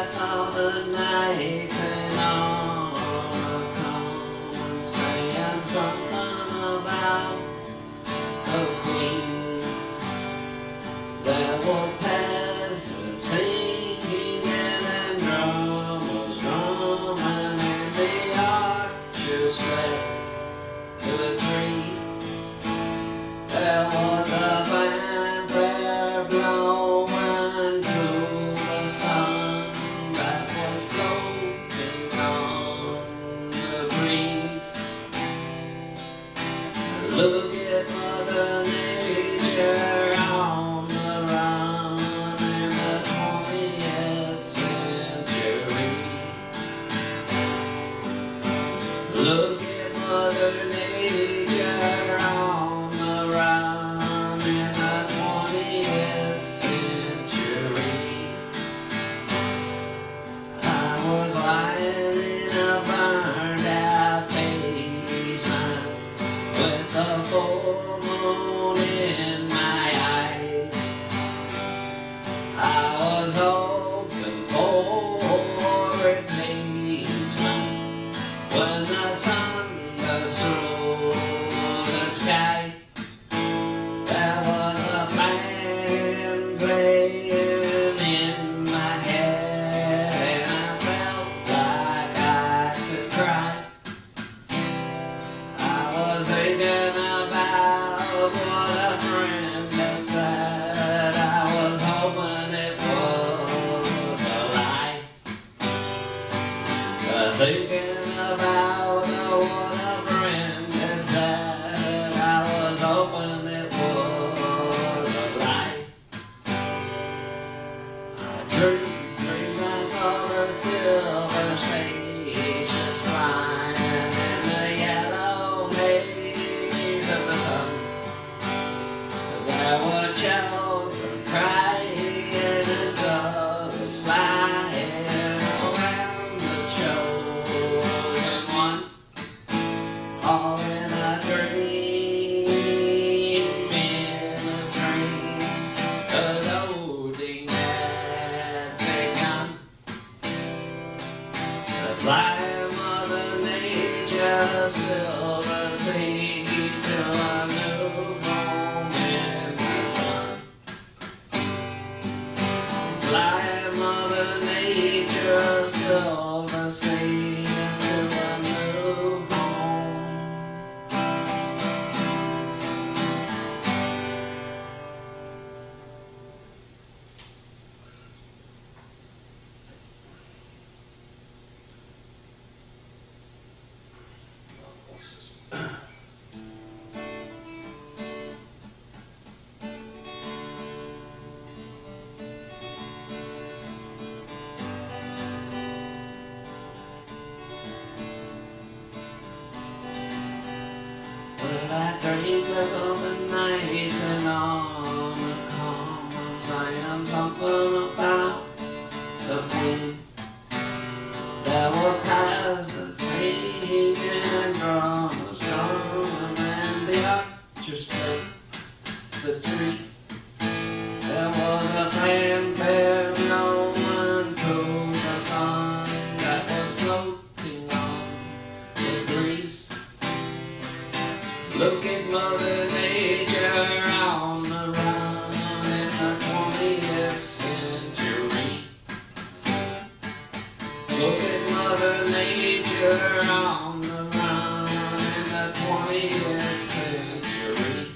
saw the night and all come saying something about a queen. There were peasants singing and drummers drumming, and the archers fled to the tree. There was a fanfare blowing through the sun that was floating on the breeze. Look at Mother Nature on the run in the 20th century. Look at Mother Nature on the run in the 20th century. I was lying in a burned out basement with the full moon in my eyes. I was hoping for replacement when the sun goes through the sky. There was a band playing in my head, and I felt like I could cry. I was thinking about what a friend had said. I was hoping it was a lie. Thinking about what a friend had said. I was hoping it was a lie. I dreamed I saw the silver stations flying in the yellow haze of the sun. There were children crying and doves flying around the chosen one, all in a dream, in a dream. The loading had begun. The fly Mother Nature silver seed to a new home in the sun. Fly Mother Nature silver seed to a new home. But I dreamed of the nights and on the common saying something about the queen. There were peasants singing and drummers drumming, and the archers played the tree. There was a fanfare blowing through the sun that was floating on the breeze. Look at Mother Nature on the run in the 20th century. Look at Mother Nature on the run in the 20th century.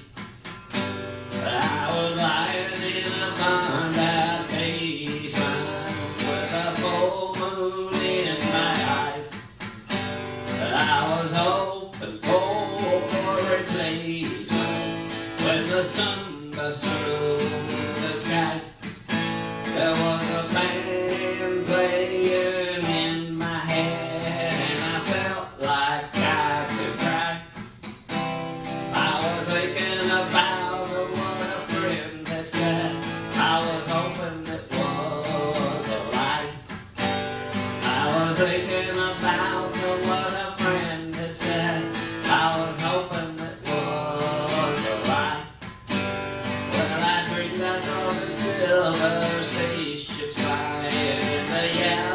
I was lying in a burned out basement with a full moon in my eyes. I was hoping for replacement when the sun burst through the sky. There was a band playing in my head, and I felt like I could cry. I was thinking about what a friend had said. I was hoping it was a lie. I was thinking about what a friend had said. I was hoping it was a lie. Well, I dreamed I saw the silver spaceships flying in the yellow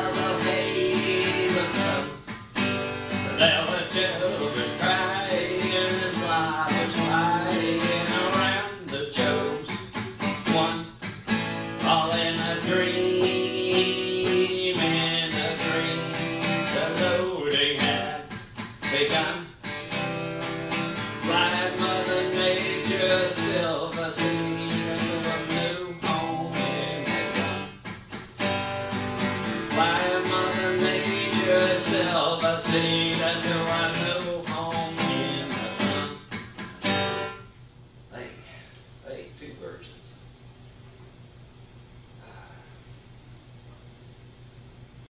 Mother Nature herself, I say that you are